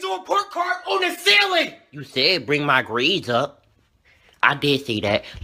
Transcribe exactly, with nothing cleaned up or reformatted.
your report card on the ceiling. You said bring my grades up. I did see that.